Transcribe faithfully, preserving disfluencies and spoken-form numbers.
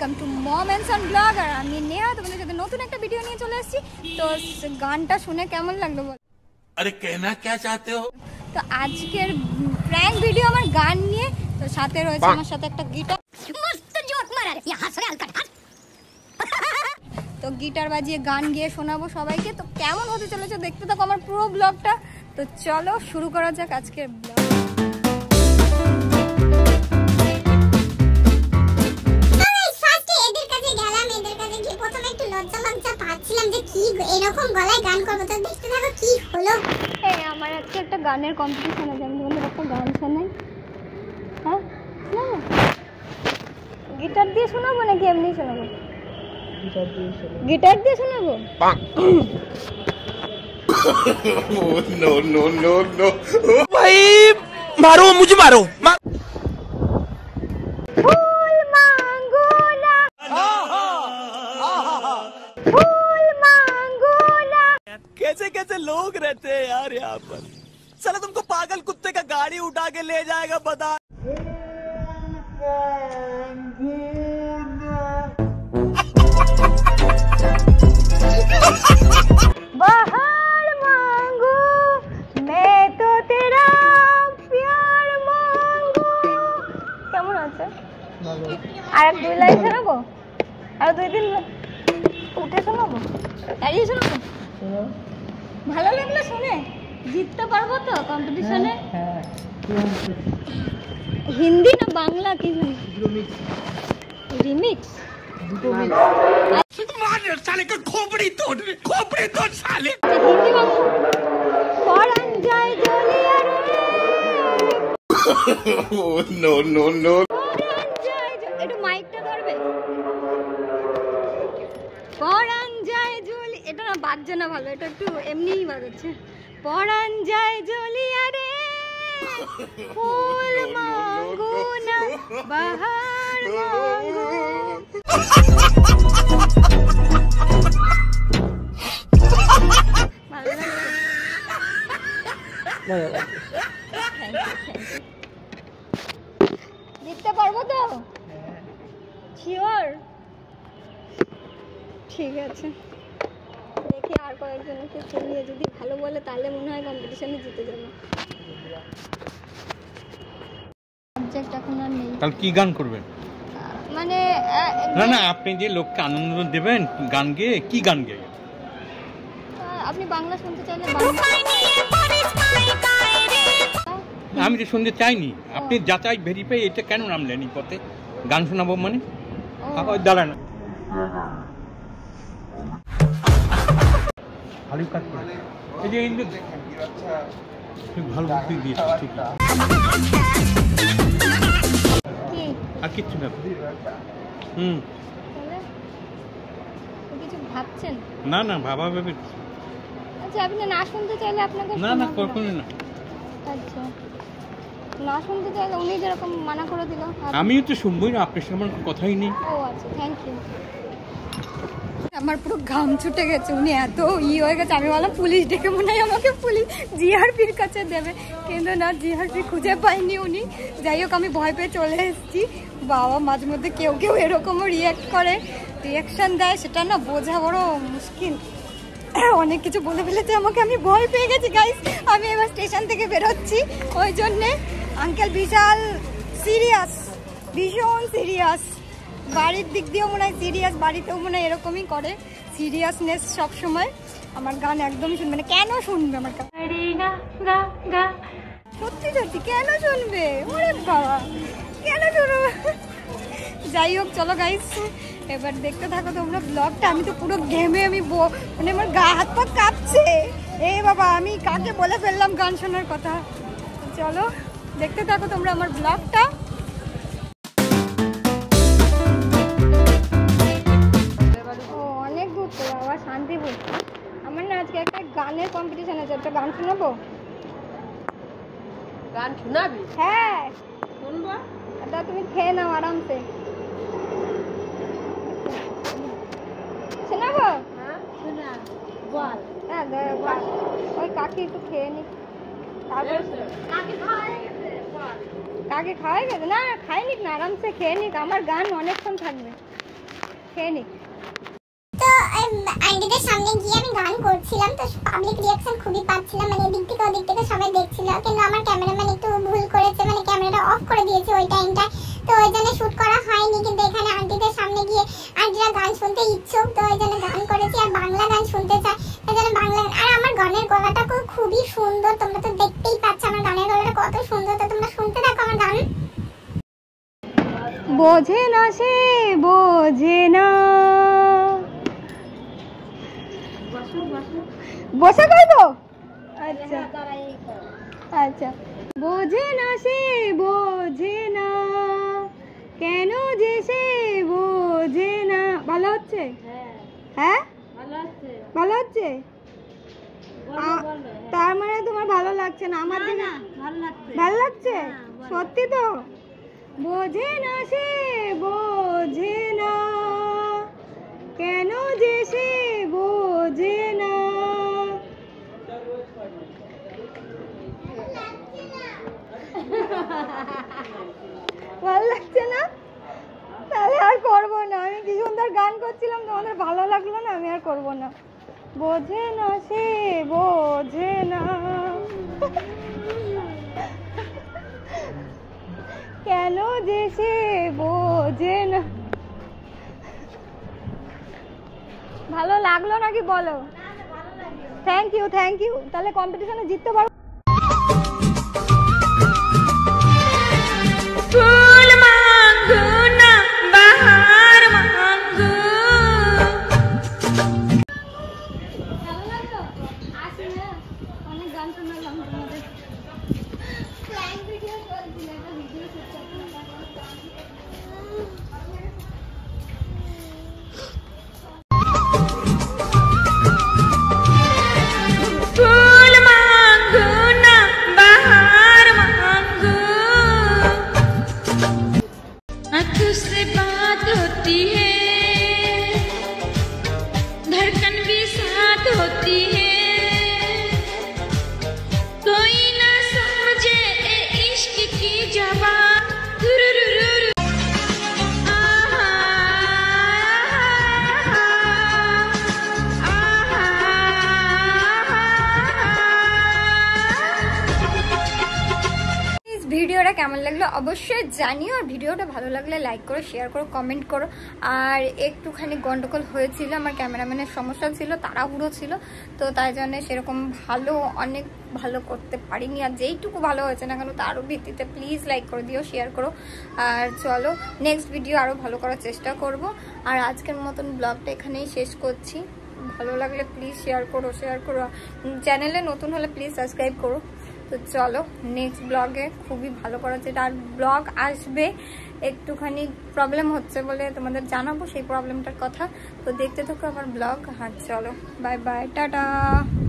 Welcome to mom and son blog. আর আমি নেহা, তোমাদের সাথে নতুন একটা ভিডিও নিয়ে চলে এসেছি। তো গানটা শুনে কেমন লাগলো বল? আরে কেনা কে চাইতে হো? তো আজকের প্র্যাঙ্ক ভিডিও আমার গান নিয়ে। তো সাথে রয়েছে আমার সাথে একটা গিটার, মস্ত জোক মারার ইয়া সরে আলকা হাত। তো গিটার বাজিয়ে গান গিয়ে শোনাবো সবাইকে। তো কেমন হতে চলেছে দেখতে থাকো আমার পুরো ব্লগটা। তো চলো শুরু করা যাক আজকের ব্লগ। এরকম গলায় গান করব, তো দেখতে থাকো কি হলো। এই আমার আজকে একটা গানের কম্পিটিশন আছে, আমি তোমাদের একটা গান শোনাই। হ্যাঁ শোনাবো? গিটার দিয়ে শোনাবো নাকি এমনি শোনাবো? গিটার দিয়ে শোনাবো। গিটার দিয়ে শোনাবো? नो नो नो नो भाई मारो मुझे मारो फूल मांगो ना, फूल मांगो ना। कैसे कैसे लोग रहते हैं यार यहाँ पर। साला तुमको पागल कुत्ते का गाड़ी उठा के ले जाएगा बता। बाहर मांगू मैं तो तेरा प्यार मांगू। কেমন আছে? আর এক দুই লাইন শোনাবো, আর দুই দিন উঠে শোনাবো, দাঁড়িয়ে শোনাবো। ভালো লাগলো শুনে? জিততে পারবো তো কম্পিটিশনে? হিন্দি না বাংলা কি? রিমিক্স साले का खोपड़ी तोड़ खोपड़ी तोड़ साले। হিন্দি বাংলা পরান যায় জ্বলিয়া রে, नो नो नो পরান যায় জ্বলিয়া। একটু মাইকটা ধরবে? পরান যায় জ্বলি, এটা না বাজছে না ভালো, এটা একটু এমনিই বাজাচ্ছে। পরান যায় জ্বলিয়া রে, ফুল মাগো না বাহার মাগো। ভালো লাগলো? জিততে পারবো তো? শিওর? ঠিক আছে, দেখি আর কয়েকজনকে শুনিয়ে যদি ভালো বলে তাহলে মনে হয় কম্পিটিশনে জিতে যাবো। সাবজেক্ট এখন আর নেই। তাহলে কি গান করবেন? মানে না না, আপনি যে লোককে আনন্দ দেবেন গান গেয়ে, কি গান গেয়ে? আপনি বাংলা শুনতে চাইলে বাংলা। আমি তো শুনতে চাইনি। আপনি যাচাই ভেরিফাই এটা কেন নামলেন এই পথে? গান শোনাবো মানে? আবার দাঁড়ান, ভালো কাজ করে। এই যে ইন্দু ভালো বুদ্ধি দিয়েছে, ঠিক আছে। আর কিচ্ছু না। হুম, কিছু ভাবছেন? না না, ভাবা ভেবে। আচ্ছা, আপনি না শুনতে চাইলে আপনাকে না না, কখনোই না। আচ্ছা, না শুনতে চাইলে উনি যেরকম মানা করে দিল। আমিও তো শুনবই না, আপনার সঙ্গে আমার কথাই নেই। ও আচ্ছা, থ্যাংক ইউ। আমার পুরো ঘাম ছুটে গেছে, উনি এত ই হয়ে গেছে। আমি বললাম পুলিশ ডেকে মনে হয় আমাকে পুলিশ জিআরপির কাছে দেবে, কিন্তু না, জিআরপি খুঁজে পাইনি উনি। যাই হোক, আমি ভয় পেয়ে চলে এসেছি। বাবা, মাঝে মধ্যে কেউ কেউ এরকমও রিয়াক্ট করে, রিয়াকশান দেয়, সেটা না বোঝা বড় মুশকিল। অনেক কিছু বলে ফেলেছে আমাকে, আমি ভয় পেয়ে গেছি গাইস। আমি এবার স্টেশন থেকে বেরোচ্ছি, ওই জন্যে আঙ্কেল বিশাল সিরিয়াস, ভীষণ সিরিয়াস। বাড়ির দিক দিয়েও মনে হয় সিরিয়াস, বাড়িতেও মনে হয় এরকমই করে, সিরিয়াসনেস সব সময়। আমার গান একদমই শুনবে না। কেন শুনবে আমার গান? সত্যি সত্যি কেন শুনবে? ওরে বাবা, কেন শুনবে? যাই হোক, চলো গাইস, এবার দেখতে থাকো তোমরা ব্লগটা। আমি তো পুরো ঘেমে, আমি মানে আমার গা হাত পা কাঁপছে। এ বাবা, আমি কাকে বলে ফেললাম গান শোনার কথা। চলো দেখতে থাকো তোমরা আমার ব্লগটা। ও অনেক দূর তো বাবা, শান্তিপুর। আমার না আজকে একটা গানের কম্পিটিশন আছে, একটা গান শোনাবো। গান শোনাবি? হ্যাঁ শুনবো। এটা তুমি খেয়ে নাও আরামসে। শোনাবো? হ্যাঁ শোনা, বল। হ্যাঁ বল। ওই কাকি একটু খেয়ে নি, তারপর কাকে খাওয়াই গেছে? বল। কাকে খাওয়াই গেছে? না খাইনি না, আরামসে খেয়ে নিক। আমার গান অনেকক্ষণ থাকবে। খেয়ে নি। তো আন্টিদের সামনে গিয়ে আমি গান করছিলাম, তো পাবলিক রিয়াকশন খুবই পাচ্ছিলাম, মানে এদিক থেকে ওদিক থেকে সবাই দেখছিল, কিন্তু আমার ক্যামেরাম্যান একটু ভুল করেছে, মানে ক্যামেরাটা অফ করে দিয়েছে ওই টাইমটা, তো ওই জন্য শুট করা হয়নি। কিন্তু এখানে আন্টিদের সামনে গিয়ে আন্টিরা গান শুনতে ইচ্ছুক, তো ওই জন্য গান করেছি, আর বাংলা গান শুনতে চায় ওই জন্য বাংলা গান। আর আমার গানের গলাটা খুবই সুন্দর, তোমরা তো দেখতেই পাচ্ছ আমার গানের গলাটা কত সুন্দর, তো তোমরা শুনতে থাকো আমার গান। বোঝে না সে বোঝে না, বসে করবো? আচ্ছা আচ্ছা। বোঝে না সে বোঝে না, কেন যে সে বোঝে না। ভালো হচ্ছে? হ্যাঁ ভালো হচ্ছে। তার মানে তোমার ভালো লাগছে না? আমার দিকে ভালো লাগছে সত্যি তো। বোঝে না সে বোঝে না, কেন যে সে বোঝে না। ভালো লাগছে না? তাহলে আর করবো না। আমি কি সুন্দর গান করছিলাম, তোমাদের ভালো লাগলো না, আমি আর করবো না। বোঝে না সে বোঝে না, কেন যে সে বোঝে না। ভালো লাগলো নাকি বলো? Thank you thank you. তাহলে কম্পিটিশনে জিততে পারবো। ফুল মাঙ্গো না বাহার মাঙ্গো। ভালো লাগলো? আসি না, অনেক গান শোনালাম তোমাদের। ক্লায়েন্ট ভিডিও চলছিল, একটা ভিডিও শুট করছিলাম। से बात होती है, धड़कन भी साथ होती है, कोई ना समझे ए इश्क की जबान। ভিডিওটা কেমন লাগলো অবশ্যই জানিও, আর ভিডিওটা ভালো লাগলে লাইক করো, শেয়ার করো, কমেন্ট করো। আর একটুখানি গন্ডগোল হয়েছিল, আমার ক্যামেরাম্যানের সমস্যা ছিল, তাড়াহুড়ো ছিল, তো তাই জন্য সেরকম ভালো অনেক ভালো করতে পারিনি। আর যেইটুকু ভালো হয়েছে না কেন তারও ভিত্তিতে প্লিজ লাইক করে দিও, শেয়ার করো। আর চলো নেক্সট ভিডিও আরও ভালো করার চেষ্টা করব। আর আজকের মতন ব্লগটা এখানেই শেষ করছি। ভালো লাগলে প্লিজ শেয়ার করো শেয়ার করো চ্যানেলে নতুন হলে প্লিজ সাবস্ক্রাইব করো। তো চলো নেক্সট ব্লগে খুবই ভালো করা যেটা আর ব্লগ আসবে, একটুখানি প্রবলেম হচ্ছে বলে তোমাদের জানাবো সেই প্রবলেমটার কথা। তো দেখতে থাকো আমার ব্লগ। হ্যাঁ চলো বাই বাই, টাটা।